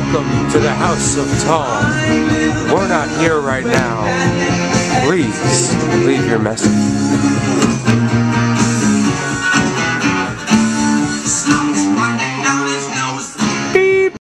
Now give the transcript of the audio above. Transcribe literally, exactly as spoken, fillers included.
Welcome to the House of Tall. We're not here right now. Please leave your message.